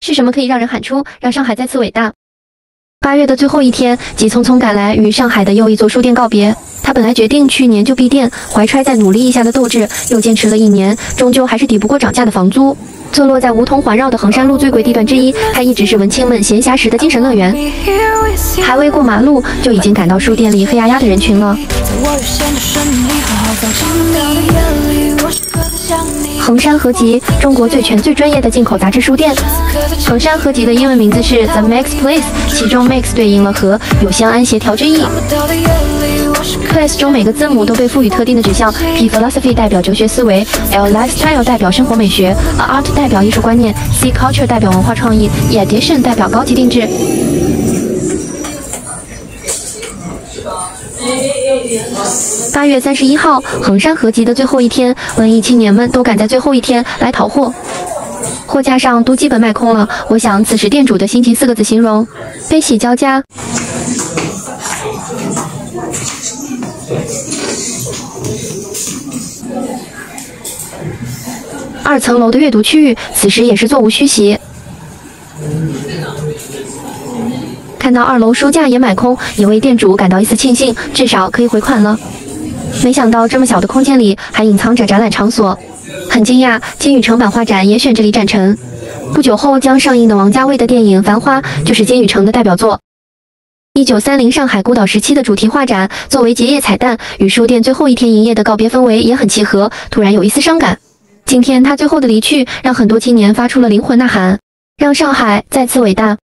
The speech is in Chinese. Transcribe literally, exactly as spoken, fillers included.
是什么可以让人喊出让上海再次伟大？八月的最后一天，急匆匆赶来与上海的又一座书店告别。他本来决定去年就闭店，怀揣再努力一下的斗志，又坚持了一年，终究还是抵不过涨价的房租。坐落在梧桐环绕的衡山路最贵地段之一，它一直是文青们闲暇时的精神乐园。还未过马路，就已经赶到书店里黑压压的人群了。衡山合集，中国最全最专业的进口杂志书店。衡山合集的英文名字是 The Max Place， 其中 Max 对应了和，有相安协调之意。Place 中每个字母都被赋予特定的指向 ，P Philosophy 代表哲学思维 ，L Lifestyle 代表生活美学 ，A Art 代表艺术观念 ，C Culture 代表文化创意 ，E Edition 代表高级定制。八月三十一号，衡山合集的最后一天，文艺青年们都赶在最后一天来淘货，货架上都基本卖空了。我想此时店主的心情四个字形容：悲喜交加。二层楼的阅读区域，此时也是座无虚席。看到二楼书架也买空，也为店主感到一丝庆幸，至少可以回款了。没想到这么小的空间里还隐藏着展览场所，很惊讶，金宇城版画展也选这里展陈。不久后将上映的王家卫的电影《繁花》就是金宇城的代表作。一九三零上海孤岛时期的主题画展，作为结业彩蛋，与书店最后一天营业的告别氛围也很契合，突然有一丝伤感。今天他最后的离去，让很多青年发出了灵魂呐喊，让上海再次伟大。